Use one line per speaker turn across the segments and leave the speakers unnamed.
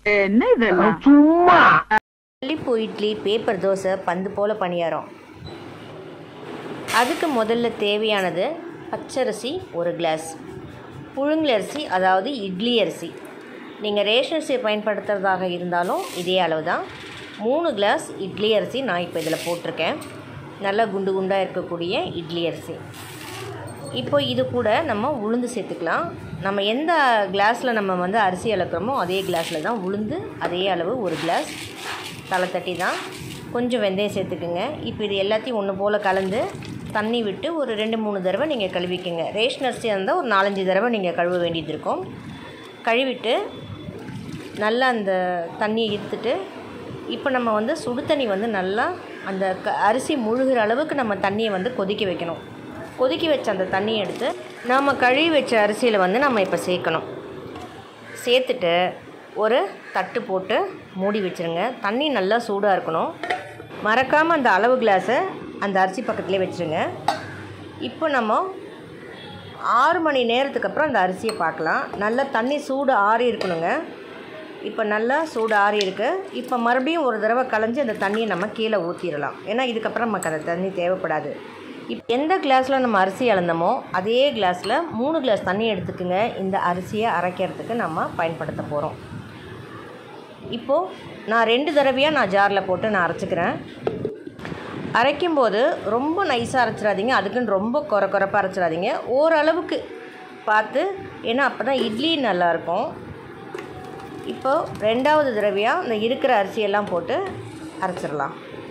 என்ன இதெல்லாம் சும்மா
மல்லிப்பூ இட்லி, பேப்பர் தோசை, பந்து போல் பணியாரம். அதுக்கு முதல்ல தேவையானது பச்சரிசி 1 கிளாஸ், புழுங்கலரிசி அதாவது இட்லி அரிசி. நீங்கள் ரேஷன் அரிசியை பயன்படுத்துகிறதாக இருந்தாலும் இதே அளவு தான். 3 கிளாஸ் இட்லி அரிசி நான் இப்போ இதில் போட்டிருக்கேன். நல்லா குண்டு குண்டாக இருக்கக்கூடிய இட்லி அரிசி. இப்போ இது கூட நம்ம உளுந்து சேர்த்துக்கலாம். நம்ம எந்த கிளாஸில் நம்ம வந்து அரிசி அளக்கிறோமோ அதே கிளாஸில் தான் உளுந்து, அதே அளவு 1 கிளாஸ். தலை தட்டி தான். கொஞ்சம் வெந்தயம் சேர்த்துக்குங்க. இப்போ இது எல்லாத்தையும் ஒன்று போல் கலந்து தண்ணி விட்டு ஒரு 2-3 தடவை நீங்கள் கழுவிக்குங்க. ரேஷன் அரிசியாக இருந்தால் ஒரு 4-5 தடவை நீங்கள் கழுவ வேண்டியது இருக்கும். கழுவிட்டு நல்லா அந்த தண்ணியை எடுத்துட்டு இப்போ நம்ம வந்து சுடு தண்ணி வந்து நல்லா அந்த அரிசி முழுகிற அளவுக்கு நம்ம தண்ணியை வந்து கொதிக்க வைக்கணும். கொதிக்க வச்ச அந்த தண்ணியை எடுத்து நாம் கழுவி வச்ச அரிசியில் வந்து நம்ம இப்போ சேர்க்கணும். சேர்த்துட்டு ஒரு தட்டு போட்டு மூடி வச்சுருங்க. தண்ணி நல்லா சூடாக இருக்கணும். மறக்காமல் அந்த அளவு கிளாஸை அந்த அரிசி பக்கத்துலேயே வச்சுருங்க. இப்போ நம்ம 6 மணி நேரத்துக்கு அப்புறம் அந்த அரிசியை பார்க்கலாம். நல்லா தண்ணி சூடு ஆறி இருக்கணுங்க. இப்போ நல்லா சூடு ஆறி இருக்குது. இப்போ மறுபடியும் ஒரு தடவை கலைஞ்சி அந்த தண்ணியை நம்ம கீழே ஊற்றிடலாம். ஏன்னா இதுக்கப்புறம் நமக்கு அந்த தண்ணி தேவைப்படாது. இப்போ எந்த கிளாஸில் நம்ம அரிசி அளந்தோமோ அதே கிளாஸில் 3 கிளாஸ் தண்ணி எடுத்துக்குங்க. இந்த அரிசியை அரைக்கிறதுக்கு நம்ம பயன்படுத்த போகிறோம். இப்போது நான் 2 தடவையாக நான் ஜாரில் போட்டு நான் அரைச்சிக்கிறேன். அரைக்கும்போது ரொம்ப நைஸாக அரைச்சிடாதீங்க, அதுக்குன்னு ரொம்ப குறைப்பாக அரைச்சிடாதீங்க. ஓரளவுக்கு பார்த்து, ஏன்னா அப்போ தான் இட்லி நல்லாயிருக்கும். இப்போது 2வது தடவையாக இந்த இருக்கிற அரிசியெல்லாம் போட்டு அரைச்சிடலாம்.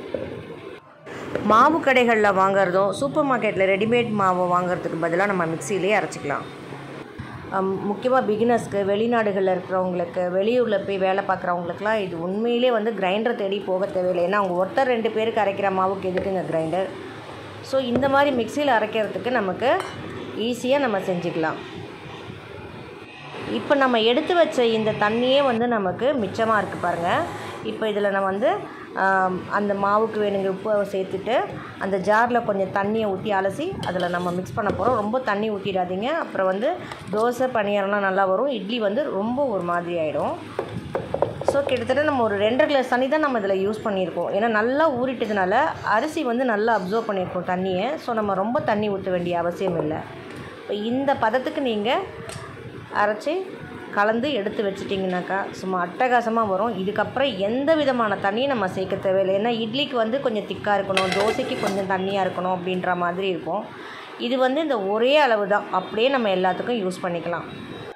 மாவு கடைகளில் வாங்குறதும் சூப்பர் மார்க்கெட்டில் ரெடிமேட் மாவு வாங்குறதுக்கு பதிலாக நம்ம மிக்சியிலே அரைச்சிக்கலாம். முக்கியமாக பிகினர்ஸ்க்கு, வெளிநாடுகளில் இருக்கிறவங்களுக்கு, வெளியூரில் போய் வேலை பார்க்குறவங்களுக்குலாம் இது உண்மையிலே வந்து கிரைண்டர் தேடி போக தேவையில்லை. ஏன்னா அவங்க ஒருத்தர் 2 பேருக்கு அரைக்கிற மாவுக்கு எதுக்குங்க கிரைண்டர். ஸோ இந்த மாதிரி மிக்சியில் அரைக்கிறதுக்கு நமக்கு ஈஸியாக நம்ம செஞ்சுக்கலாம். இப்போ நம்ம எடுத்து வச்ச இந்த தண்ணியே வந்து நமக்கு மிச்சமாக இருக்குது பாருங்கள். இப்போ இதில் நம்ம வந்து அந்த மாவுக்கு வேணுங்கிற உப்பை சேர்த்துட்டு அந்த ஜாரில் கொஞ்சம் தண்ணியை ஊற்றி அலசி அதில் நம்ம மிக்ஸ் பண்ண போகிறோம். ரொம்ப தண்ணி ஊற்றிடாதீங்க, அப்புறம் வந்து தோசை பணியாரம்லாம் நல்லா வரும். இட்லி வந்து ரொம்ப ஒரு மாதிரி ஆகிடும். ஸோ கிட்டத்தட்ட நம்ம ஒரு 2.5 கிளாஸ் தண்ணி தான் நம்ம இதில் யூஸ் பண்ணியிருக்கோம். ஏன்னா நல்லா ஊறிட்டதுனால அரிசி வந்து நல்லா அப்சர்வ் பண்ணியிருக்கோம் தண்ணியை. ஸோ நம்ம ரொம்ப தண்ணி ஊற்ற வேண்டிய அவசியம் இல்லை. இப்போ இந்த பதத்துக்கு நீங்கள் அரைச்சி கலந்து எடுத்து வச்சிட்டிங்கனாக்கா சும்மா அட்டகாசமாக வரும். இதுக்கப்புறம் எந்த விதமான தண்ணியும் நம்ம சேர்க்க தேவையில்லை. ஏன்னா இட்லிக்கு வந்து கொஞ்சம் திக்காக இருக்கணும், தோசைக்கு கொஞ்சம் தண்ணியாக இருக்கணும் அப்படின்ற மாதிரி இருக்கும். இது வந்து இந்த ஒரே அளவு தான், அப்படியே நம்ம எல்லாத்துக்கும் யூஸ் பண்ணிக்கலாம்.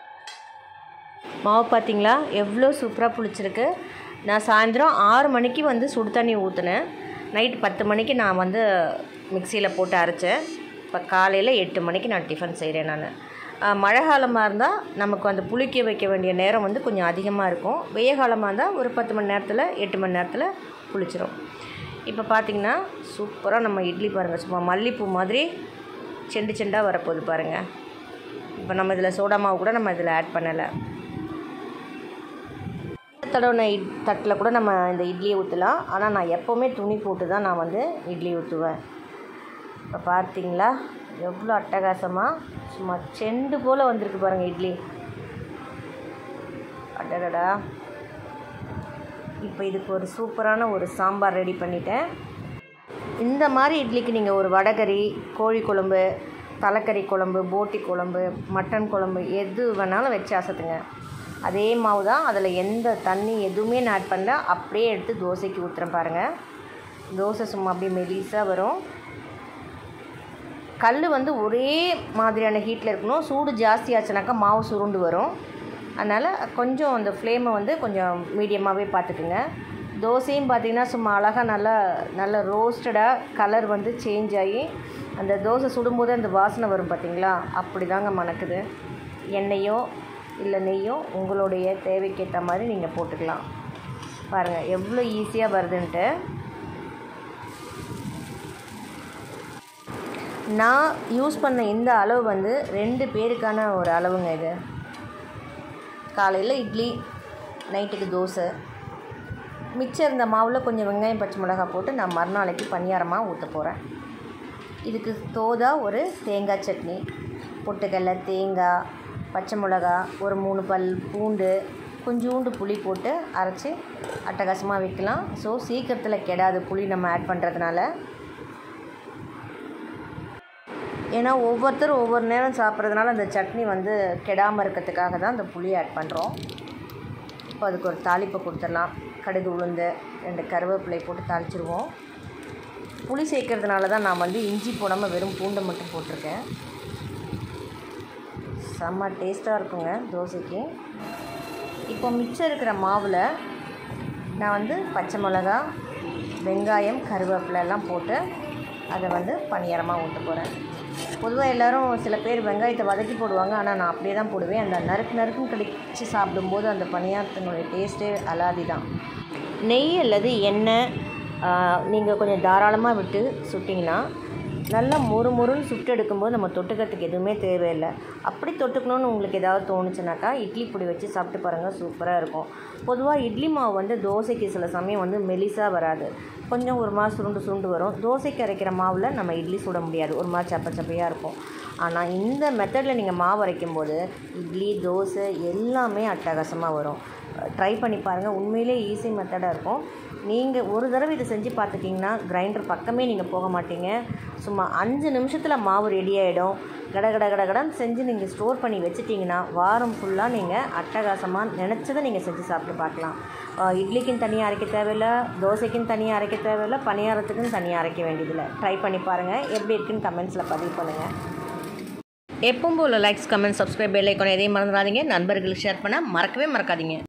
மாவு பார்த்திங்களா எவ்வளோ சூப்பராக புளிச்சிருக்கு. நான் சாயந்தரம் 6 மணிக்கு வந்து சுடு தண்ணி ஊற்றினேன். நைட்டு 10 மணிக்கு நான் வந்து மிக்சியில் போட்டு அரைச்சேன். இப்போ காலையில் 8 மணிக்கு நான் டிஃபன் செய்கிறேன். நான் மழை காலமாக இருந்தால் நமக்கு அந்த புளிக்க வைக்க வேண்டிய நேரம் வந்து கொஞ்சம் அதிகமாக இருக்கும். வெய்ய காலமாக இருந்தால் ஒரு 10 மணி நேரத்தில் 8 மணி நேரத்தில் புளிச்சிடும். இப்போ பார்த்திங்கன்னா சூப்பராக நம்ம இட்லி பாருங்கள், சும்மா மல்லிப்பூ மாதிரி செண்டு செண்டாக வரப்போகுது பாருங்கள். இப்போ நம்ம இதில் சோடா மாவு கூட நம்ம இதில் ஆட் பண்ணலை. தடவை தட்டில் கூட நம்ம இந்த இட்லியை ஊற்றலாம். ஆனால் நான் எப்போவுமே துணி போட்டு தான் நான் வந்து இட்லி ஊற்றுவேன். இப்போ பார்த்திங்களா எவ்வளோ அட்டகாசமாக சும்மா செண்டு போல் வந்திருக்கு பாருங்கள் இட்லி. அடடடா. இப்போ இதுக்கு ஒரு சூப்பரான ஒரு சாம்பார் ரெடி பண்ணிட்டேன். இந்த மாதிரி இட்லிக்கு நீங்கள் ஒரு வடகறி, கோழி குழம்பு, தலைக்கறி குழம்பு, போட்டி குழம்பு, மட்டன் குழம்பு எது வேணாலும் வச்சு அசத்துங்க. அதே மாவு தான், அதில் எந்த தண்ணி எதுவுமே நான் ஆட் பண்ணல. அப்படியே எடுத்து தோசைக்கு ஊற்றுறேன் பாருங்கள். தோசை சும்மா அப்படியே மெலிசாக வரும். கல் வந்து ஒரே மாதிரியான ஹீட்டில் இருக்கணும். சூடு ஜாஸ்தி ஆச்சுனாக்கா மாவு சுருண்டு வரும். அதனால் கொஞ்சம் அந்த ஃப்ளேமை வந்து கொஞ்சம் மீடியமாகவே பார்த்துக்குங்க. தோசையும் பார்த்திங்கன்னா சும்மா அழகாக நல்லா ரோஸ்டடாக கலர் வந்து சேஞ்ச் ஆகி அந்த தோசை சுடும்போது அந்த வாசனை வரும் பார்த்திங்களா, அப்படி தாங்க மணக்குது. எண்ணெயோ இல்லை நெய்யோ உங்களுடைய தேவைக்கேற்ற மாதிரி நீங்கள் போட்டுக்கலாம். பாருங்கள் எவ்வளோ ஈஸியாக வருதுன்ட்டு. நான் யூஸ் பண்ண இந்த அளவு வந்து 2 பேருக்கான ஒரு அளவுங்க. இது காலையில் இட்லி, நைட்டுக்கு தோசை. மிச்சம் இருந்த மாவில் கொஞ்சம் வெங்காயம் பச்சை மிளகாய் போட்டு நான் மறுநாளைக்கு பணியாரமாக ஊற்ற போகிறேன். இதுக்கு தோதா ஒரு தேங்காய் சட்னி, பொட்டுக்கடலை, தேங்காய், பச்சை மிளகா, ஒரு 3 பல் பூண்டு, கொஞ்சோண்டு புளி போட்டு அரைச்சி அட்டகாசமாக வைக்கலாம். ஸோ சீக்கிரத்தில் கெடாது புளி நம்ம ஆட் பண்ணுறதுனால. ஏன்னா ஒவ்வொருத்தரும் ஒவ்வொரு நேரம் சாப்பிட்றதுனால அந்த சட்னி வந்து கெடாமல் இருக்கிறதுக்காக தான் அந்த புளி ஆட் பண்ணுறோம். இப்போ அதுக்கு ஒரு தாளிப்பை கொடுத்துடலாம். கடுகு, உளுந்து, 2 கருவேப்பிலை போட்டு தாளிச்சிருவோம். புளி சேர்க்கறதுனால தான் நான் வந்து இஞ்சி போடாமல் வெறும் பூண்டை மட்டும் போட்டிருக்கேன். செம்ம டேஸ்ட்டாக இருக்குங்க தோசைக்கு. இப்போ மிச்சம் இருக்கிற மாவில் நான் வந்து பச்சை மிளகா, வெங்காயம், கருவேப்பிலை எல்லாம் போட்டு அதை வந்து பணியாரமாக ஊற்ற போகிறேன். பொதுவாக எல்லோரும் சில பேர் வெங்காயத்தை வதக்கி போடுவாங்க. ஆனால் நான் அப்படியே தான் போடுவேன். அந்த நறுக்குன்னு கடிச்சு சாப்பிடும்போது அந்த பணியாரத்தினுடைய டேஸ்ட்டே அலாதி தான். நெய் அல்லது எண்ணெய் நீங்கள் கொஞ்சம் தாராளமாக விட்டு சுட்டிங்கன்னா நல்லா மொறுன்னு சுட்டு எடுக்கும்போது நம்ம தொட்டுக்கிறதுக்கு எதுவுமே தேவையில்லை. அப்படி தொட்டுக்கணும்னு உங்களுக்கு ஏதாவது தோணுச்சுனாக்கா இட்லி பொடி வச்சு சாப்பிட்டு பாருங்கள், சூப்பராக இருக்கும். பொதுவாக இட்லி மாவு வந்து தோசைக்கு சில சமயம் வந்து மெலிசாக வராது, கொஞ்சம் ஒரு மாதிரி சுருண்டு வரும். தோசைக்கு அரைக்கிற மாவில் நம்ம இட்லி சுட முடியாது, ஒரு மாதிரி சப்பையாக இருக்கும். ஆனால் இந்த மெத்தடில் நீங்கள் மாவு அரைக்கும்போது இட்லி, தோசை எல்லாமே அட்டகாசமாக வரும். ட்ரை பண்ணி பாருங்கள், உண்மையிலே ஈஸி மெத்தடாக இருக்கும். நீங்கள் ஒரு தடவை இதை செஞ்சு பார்த்துட்டிங்கன்னா கிரைண்டர் பக்கமே நீங்கள் போக மாட்டீங்க. சும்மா 5 நிமிஷத்தில் மாவு ரெடி ஆகிடும். கடன்னு செஞ்சு நீங்கள் ஸ்டோர் பண்ணி வச்சுட்டிங்கன்னா வாரம் ஃபுல்லாக நீங்கள் அட்டகாசமாக நினச்சதை நீங்கள் செஞ்சு சாப்பிட்டு பார்க்கலாம். இட்லிக்குன்னு தனியாக அரைக்க தேவையில்லை, தோசைக்குன்னு தனியாக அரைக்க தேவையில்லை, பணியாரத்துக்குன்னு தனியாக அரைக்க வேண்டியதில்லை. ட்ரை பண்ணி பாருங்கள், எப்படி இருக்குன்னு கமெண்ட்ஸில் பதிவு பண்ணுங்கள். எப்பவும் போல் likes, comment, subscribe, bell icon எதையும் மறந்துடாதீங்க. நண்பர்களுக்கு ஷேர் பண்ண மறக்கவே மறக்காதீங்க.